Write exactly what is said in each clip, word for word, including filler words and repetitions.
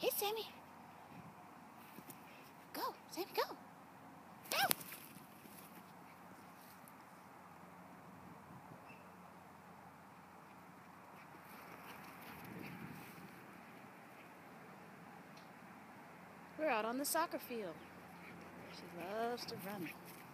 Hey, Sammy. Go, Sammy, go. Go. We're out on the soccer field. She loves to run.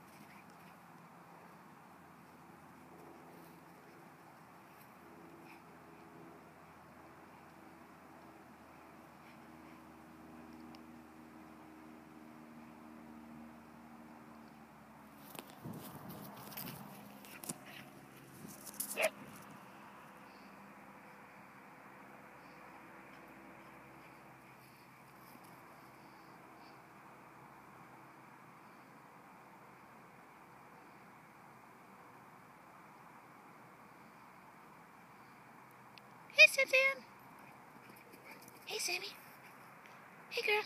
Hey, Cynthia. Hey, Sammy. Hey, girl.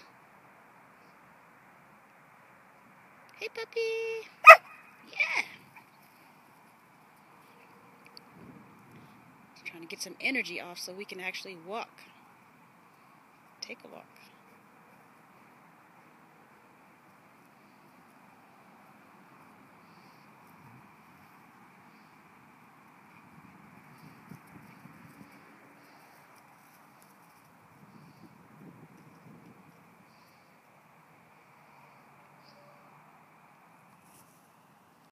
Hey, puppy. Yeah. Trying to get some energy off so we can actually walk. Take a walk.